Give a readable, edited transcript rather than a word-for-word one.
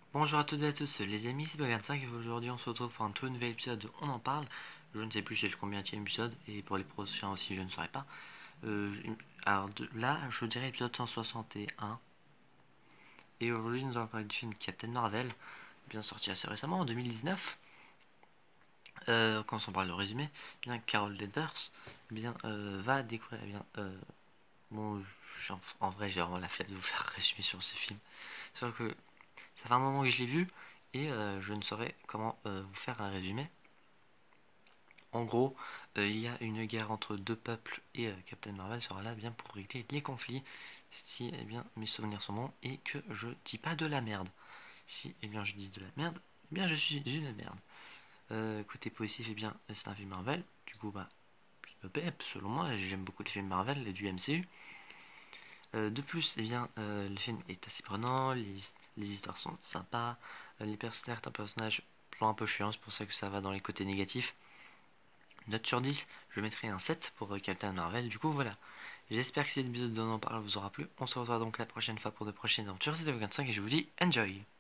Bonjour à toutes et à tous les amis, c'est Bog25 et aujourd'hui on se retrouve pour un tout nouvel épisode de On en parle. Je ne sais plus c'est le combienième épisode et pour les prochains aussi je ne saurais pas. Là je dirais épisode 161 et aujourd'hui nous allons parler du film Captain Marvel, bien sorti assez récemment en 2019. Quand on parle de résumé, bien Carol Danvers va découvrir bon, en vrai j'ai vraiment la flemme de vous faire résumer sur ce film. C'est vrai que ça fait un moment que je l'ai vu et je ne saurais comment vous faire un résumé. En gros, il y a une guerre entre deux peuples et Captain Marvel sera là bien pour régler les conflits si bien mes souvenirs sont bons et que je dis pas de la merde. Si bien je dis de la merde, bien je suis une merde. Côté positif, bien c'est un film Marvel. Du coup il me plaît, selon moi, j'aime beaucoup les films Marvel et du MCU. De plus, le film est assez prenant, les histoires sont sympas, certains personnages sont un peu chiants, c'est pour ça que ça va dans les côtés négatifs. Note sur 10, je mettrai un 7 pour Captain Marvel. Du coup, voilà. J'espère que cet épisode d'On en parle vous aura plu. On se revoit donc la prochaine fois pour de prochaines aventures. C'était Vogan5 et je vous dis enjoy!